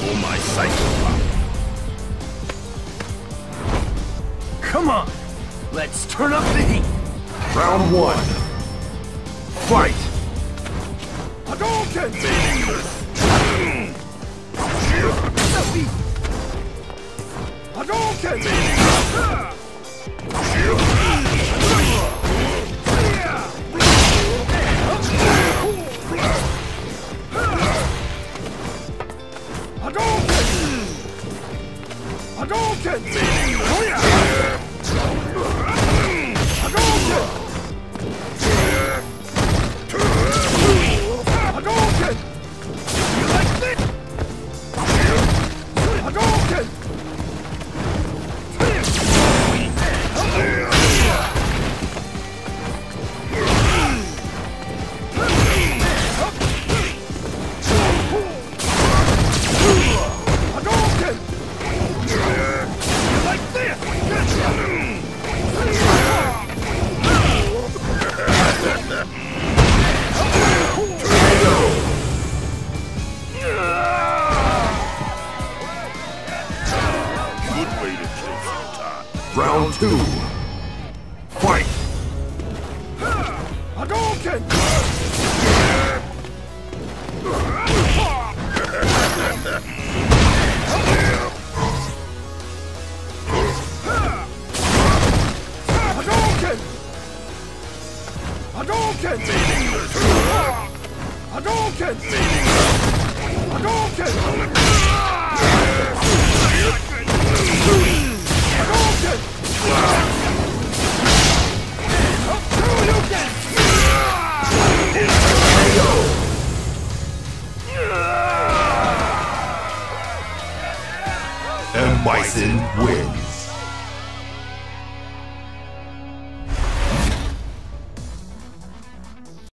for my psychopath. Come on! Let's turn up the heat! Round 1. Fight! Hadouken! Meaningless! Hadouken! Meaningless! Hadouken! Hadouken! You like this? Hadouken! Round 2. Fight! Hadouken! Hadouken! Hadouken! Meaningless! Hadouken! Meaningless! Hadouken! Hadouken! And Bison wins.